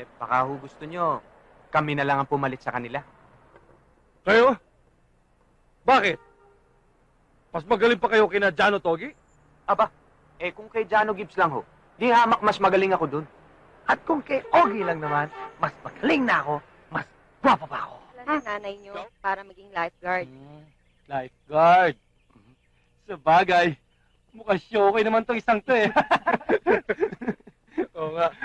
baka ho gusto nyo, kami na lang ang pumalit sa kanila. Kayo? Bakit? Mas magaling pa kayo kina Jano Togi? Aba, kung kay Jano Gibbs lang ho, di hamak mas magaling ako dun. At kung kay Ogie lang naman, mas magaling na ako, mas gwapa pa ako. Wala ng nanay nyo para maging lifeguard. Lifeguard. Sa bagay, mukhang okay naman tong isang to eh. Oo nga.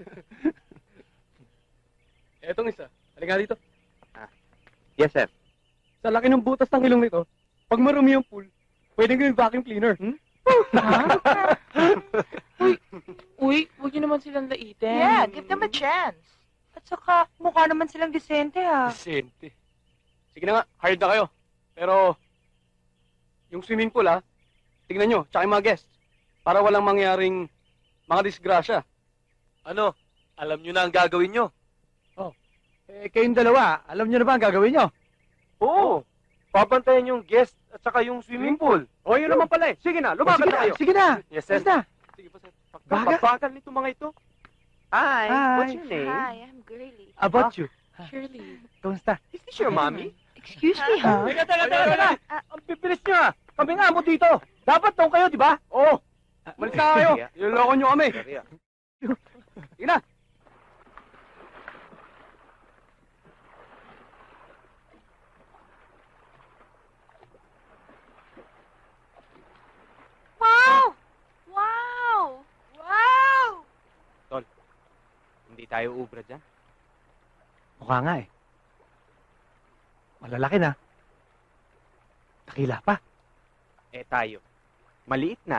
Etong isa. Halika dito. Yes, sir. Sa laki ng butas ng ilong nito, pag marumi yung pool, pwedeng gawing vacuum cleaner. Uy, huwag niyo naman silang laitin. Yeah, give them a chance. At saka, mukha naman silang disente, ha? Decente. Sige na nga, hired na kayo. Pero, yung swimming pool tingnan nyo, tsaka yung mga guests. Para walang mangyaring mga disgrasya. Ano? Alam nyo na ang gagawin nyo? Kayong dalawa, alam nyo na ba ang gagawin nyo? Oo. Pabantayan yung guest at saka yung swimming pool. O, yun naman pala eh. Sige na, lumaban na kayo. Sige na. Yes, sir. Sige na. Sige pa, sir. Baga? Bakal nito mga ito. Hi, Hi. what's your name? Hi, I'm Girly. About you. Shirley. Kamusta? Is this your mommy? Excuse me, ha? Teka. Ang pipilis nyo Kami nga mo dito. Dapat doon kayo, di ba? Oo. Malis na kayo. Iloloko nyo kami. Sige na. Wow! Wow! Wow! Hindi tayo ubra dyan. Mukha nga eh. Malalaki na. Dakila pa. Tayo. Maliit na.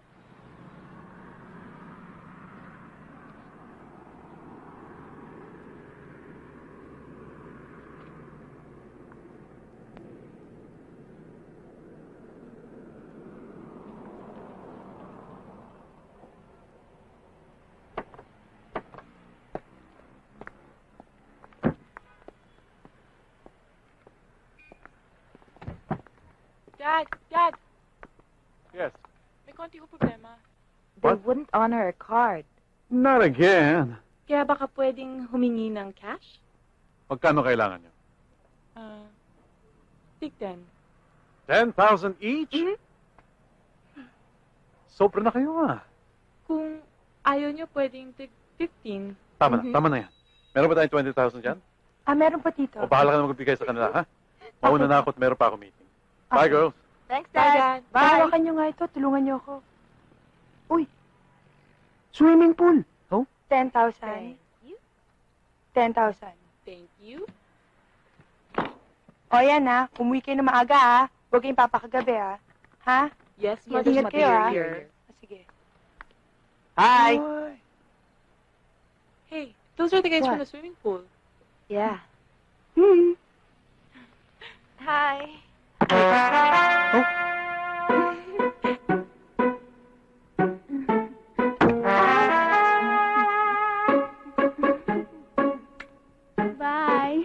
Dad, Yes. may konti ko problema. They wouldn't honor a card. Not again. Kaya baka pwedeng humingi ng cash? Magkano kailangan nyo? Tig 10. 10,000 each? Sobra na kayo Kung ayaw nyo, pwedeng tig 15. Tama na yan. Meron ba tayong 20,000 dyan? Meron pa dito. O bahala ka na magbigay sa kanila, ha? Mauna na ako at meron pa ako meeting. Bye, girls. Thanks, Bye, Dad. Dad. Hawakan nyo nga ito. Tulungan nyo ako. Swimming pool. 10,000. Thank you. 10,000. Thank you. O yan, ha. Umuwi kayo na maaga, ha. Huwag kayong papakagabi, ha. Ha? Yes, Yes, Mother ingat kayo, ha. Superior. Sige. Hi! Hey, those are the guys What? from the swimming pool. Yeah. Hi. Bye.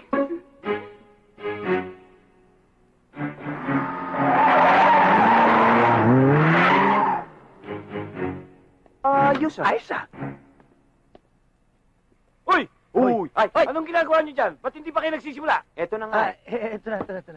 Ayos ah. Uy! Uy! Ay, anong ginagawa nyo dyan? Ba't hindi pa kayo nagsisimula? Eto na nga. Ito na.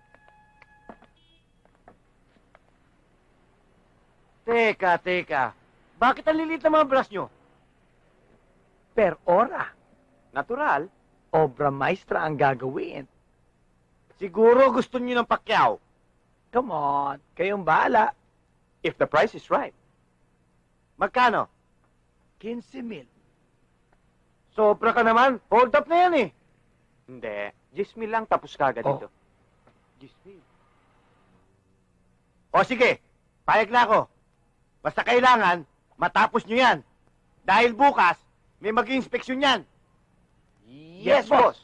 Teka. Bakit ang lilit ng mga brush nyo? Per ora. Natural. Obra maestra ang gagawin. Siguro gusto nyo ng pakyaw. Come on. Kayong bahala. If the price is right. Magkano? 15,000. Sobra ka naman. Hold up na yan eh. Hindi. 10,000 lang tapos kagad Oh. dito. 10,000. O sige, payag na ako. Basta kailangan, matapos nyo yan. Dahil bukas, may mag-inspeksyon yan. Yes, boss.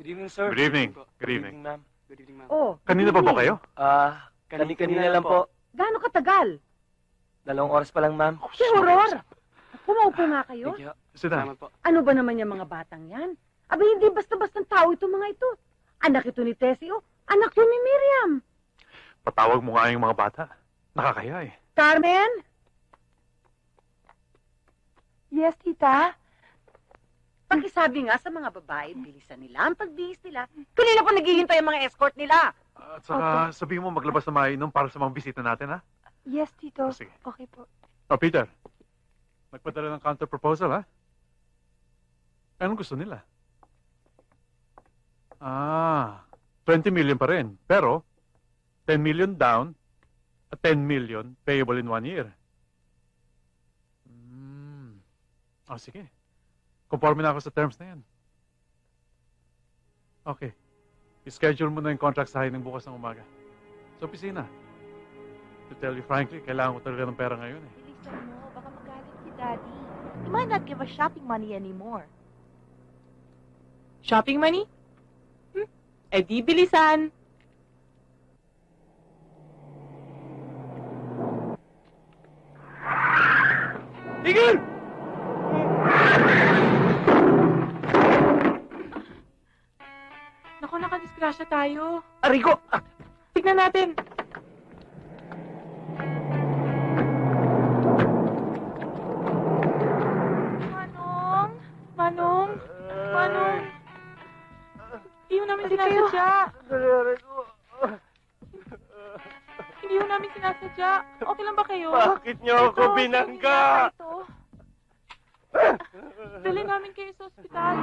Good evening, sir. Good evening. Good evening. ma'am. Good evening, ma'am. Oh, Kanina ba po kayo? Kanina lang po. gaano katagal? 2 oras pa lang, ma'am. Si Aurora. Pumaupo nga kayo. Thank you. Sit down. Salamat po. Ano ba naman yung mga batang yan? Aba, hindi basta-bastang tao ito mga ito. Anak ito ni Tessie, oh. Anak yun ni Miriam. Patawag mo nga yung mga bata. Nakakaya eh. Carmen? Yes, tita? Pakisabi nga sa mga babae, bilisan nila ang pagbihis nila. Kanina pa naghihintay ang mga escort nila. At saka sabihin mo maglabas na mainom para sa mga bisita natin, ha? Yes, tito. Oh, sige. Okay po. Oh, Peter. Nagpadala ng counter proposal, ha? Anong gusto nila? 20 million pa rin. Pero, 10 million down at 10 million payable in 1 year. Oh, sige. Conforme na ako sa terms na yan. Okay. I-schedule mo na yung contract sa hiring bukas ng umaga. Sa opisina. To tell you frankly, kailangan ko talaga ng pera ngayon eh. Bilisan mo, baka magalit si Daddy. He might not give us shopping money anymore. Shopping money? Eh di bilisan. Tigil! Naku, nakadisgrasya tayo. Arigo! Tignan natin. Manong? Manong? Manong? Hindi ho namin sinasadya. Hindi ho namin sinasadya. Okay lang ba kayo? Bakit niyo ako binangga? Ito. Dali namin kayo sa ospital.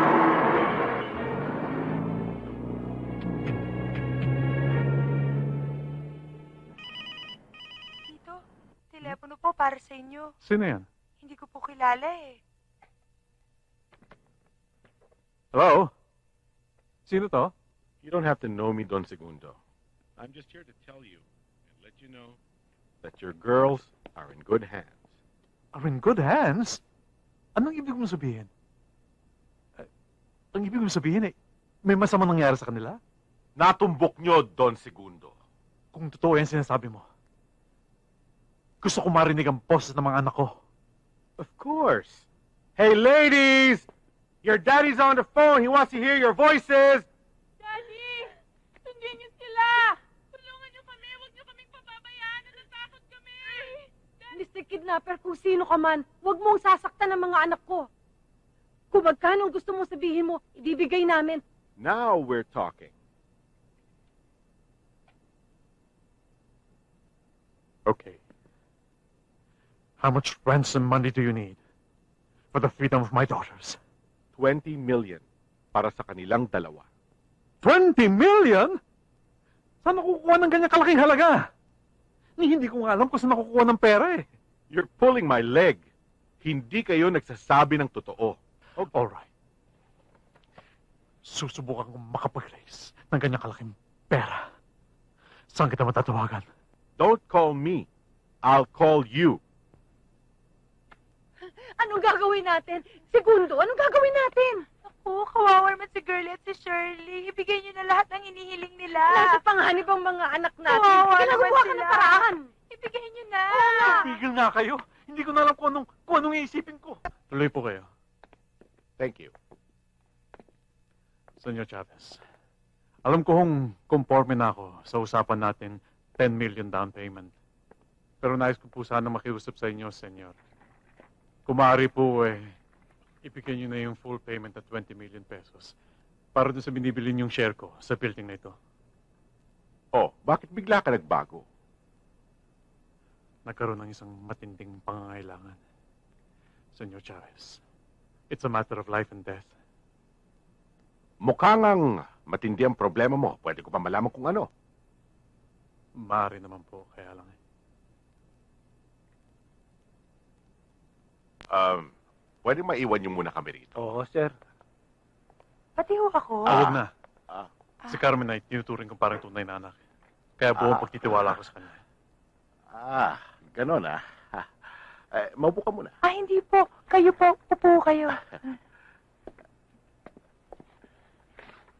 Tito, telepono po para sa inyo. Sino yan? Hindi ko po kilala eh. Hello? Sino to? You don't have to know me, Don Segundo. I'm just here to tell you and let you know that your girls are in good hands. Are in good hands? Anong ibig mong sabihin? Ang ibig mong sabihin eh, may masama nangyari sa kanila? Natumbok nyo, Don Segundo. Kung totoo yan sinasabi mo, gusto ko marinig ang boses ng mga anak ko. Of course. Hey, ladies! Your daddy's on the phone. He wants to hear your voices. Daddy! Sundin niyo sila! Tulungan niyo kami! Huwag niyo kaming pababayaan! Natatakot kami! Mr. Kidnapper, kung sino ka man, huwag mong sasaktan ang mga anak ko. Kung magkano ang gusto mong sabihin mo, ibibigay namin. Now we're talking. Okay. How much ransom money do you need for the freedom of my daughters? 20 million para sa kanilang dalawa. 20 million? Saan nakukuha ng ganyan kalaking halaga? Hindi ko nga alam kung saan nakukuha ng pera eh. You're pulling my leg. Hindi kayo nagsasabi ng totoo. Alright. Susubukan kong makapag-raise ng ganyan kalaking pera. Saan kita matatawagan? Don't call me. I'll call you. Anong gagawin natin? Segundo, anong gagawin natin? Naku, kawawa naman si Girlie at si Shirley. Ibigay niyo na lahat ng hinihiling nila. Nasa panganib ang mga anak natin. Kawawa Ginagawa naman ka ng sila. paraan. Ibigay niyo na. Tigil nga kayo. Hindi ko na alam kung anong iisipin ko. Tuloy po kayo. Thank you. Senyor Chavez, alam ko kung conforme na ako sa usapan natin 10 million down payment. Pero nais ko po sana makiusap sa inyo, senyor. Kung maaari po ibigay nyo na yung full payment na 20 million pesos para doon sa binibili yung share ko sa building na ito. Oh, bakit bigla ka nagbago? Nagkaroon ng isang matinding pangangailangan. Senyor Chavez, it's a matter of life and death. Mukha ngang matindi ang problema mo. Pwede ko pa malaman kung ano. Maaari naman po, kaya lang Pwede maiwan niyo muna kami rito. Oo, sir. Pati ho ako. Huwag na. Ah. Si Carmen ay tinuturing ko parang tunay na anak. Kaya buong pagtitiwala ko sa kanya. Ganon ah. Maupo ka muna. Ah, hindi po. Kayo po. Upo kayo.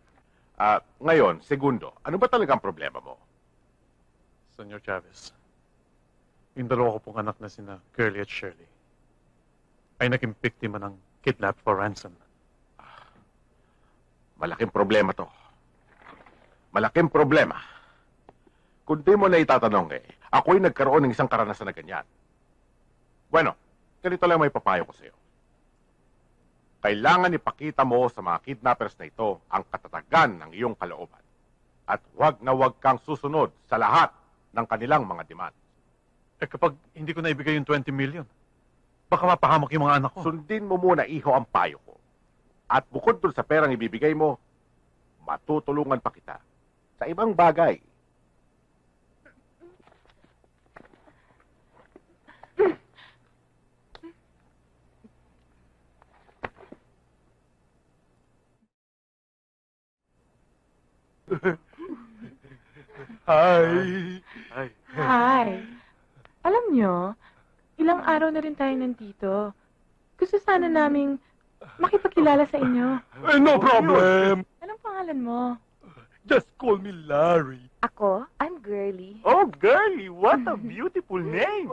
Ngayon, segundo, ano ba talagang problema mo? Senyor Chavez, yung dalawa ko pong anak na sina Curly at Shirley ay naging biktima ng kidnap for ransom. Malaking problema to. Malaking problema. Kung di mo na itatanong ako'y nagkaroon ng isang karanasan na ganyan. Bueno, ganito lang may papayo ko sa'yo. Kailangan ipakita mo sa mga kidnappers na ito ang katatagan ng iyong kalooban. At huwag na huwag kang susunod sa lahat ng kanilang mga demand. Kapag hindi ko naibigay yung 20 million, baka mapahamak yung mga anak ko. Sundin mo muna, iho, ang payo ko. At bukod dun sa perang ibibigay mo, matutulungan pa kita sa ibang bagay. Hi. Alam nyo, ilang araw na rin tayo nandito. Gusto sana naming makipagkilala sa inyo. No problem. Anong pangalan mo? Just call me Larry. Ako? I'm Girly. Oh, girly, what a beautiful name.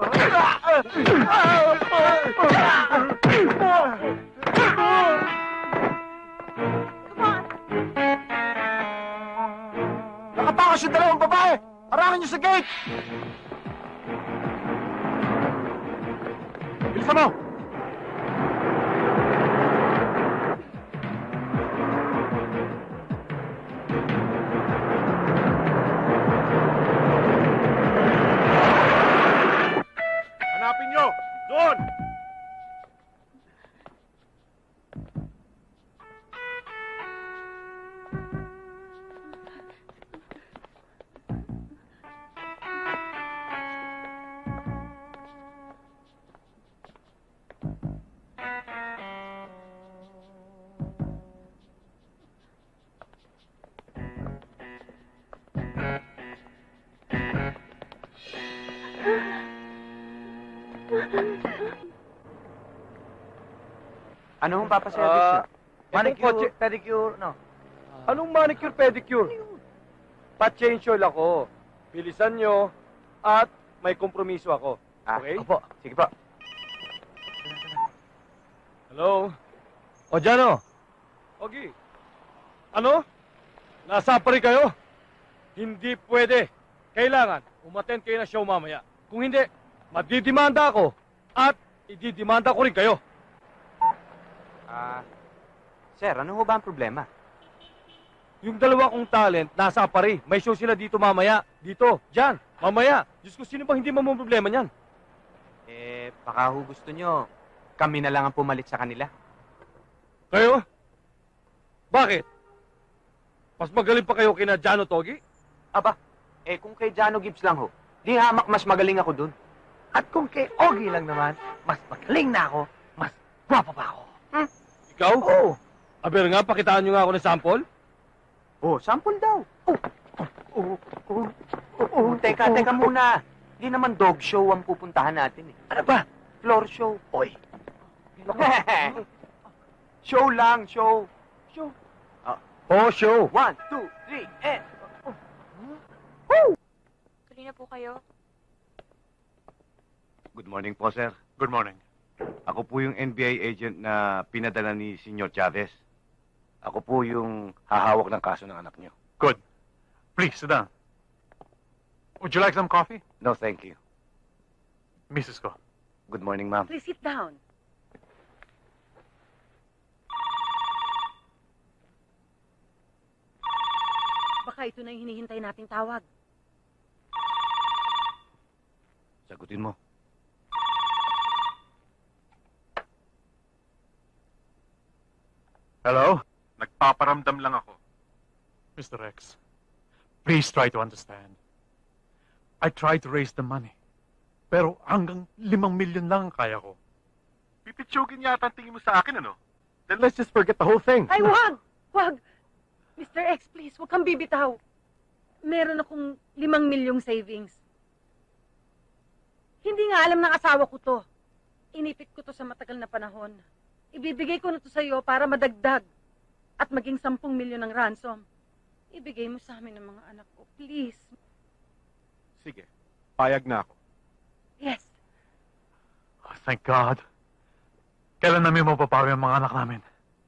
Nakatakas yung dalawang babae. Harangan niyo sa gate. Bilisan mo! Hanapin nyo! Doon! Ano hong papaservice nyo? Manicure, pedicure, no. Anong manicure, pedicure? Pa-change oil ako. Bilisan nyo at may kompromiso ako. Okay? Opo. Sige po. Hello? O, Jano? Ogi? Ano? Nasa pa rin kayo? Hindi pwede. Kailangan umattend kayo na show mamaya. Kung hindi, madidimanda ako at ididimanda ko rin kayo. Sir, ano ho ba ang problema? Yung dalawa kong talent, nasa Apari. May show sila dito mamaya. Dito, dyan, mamaya. Diyos ko, sino bang hindi problema niyan? Baka ho gusto nyo, kami na lang ang pumalit sa kanila. Kayo? Bakit? Mas magaling pa kayo kina Jano Togi? Aba, kung kay Jano Gibbs lang ho, di hamak mas magaling ako dun. At kung kay Ogie lang naman, mas magaling na ako, mas gwapa pa ako. Ikaw? Oo. Aber nga, pakitaan nyo nga ako ng sample. Oh, sample daw. Teka muna. Di naman dog show ang pupuntahan natin eh. Ano ba? Floor show. Oy. Show lang, show. Show. Oh, show. 1, 2, 3, and... Tuloy na po kayo. Good morning po, sir. Good morning. Ako po yung NBI agent na pinadala ni Senyor Chavez. Ako po yung hahawak ng kaso ng anak niyo. Good. Please, sit down. Would you like some coffee? No, thank you. Mrs. ko. Good morning, ma'am. Please sit down. Baka ito na yung hinihintay nating tawag. Sagutin mo. Hello? Nagpaparamdam lang ako. Mr. Rex, please try to understand. I tried to raise the money. Pero hanggang 5 million lang ang kaya ko. Pipitsugin yata ang tingin mo sa akin, ano? Then let's just forget the whole thing. Ay, wag! Wag! Mr. X, please, wag kang bibitaw. Meron akong 5 milyong savings. Hindi nga alam ng asawa ko to. Inipit ko to sa matagal na panahon. Ibibigay ko na to sa'yo para madagdag at maging 10 milyon ng ransom. ibigay mo sa amin ang mga anak ko. Please. Sige, payag na ako. Yes. Oh, thank God. Kailan namin mapapawi ang mga anak namin?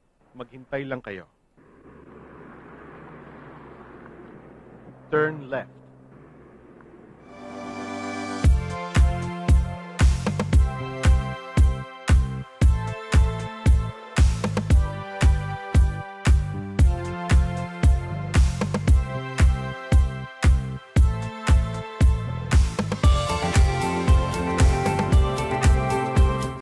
Maghintay lang kayo. Turn left.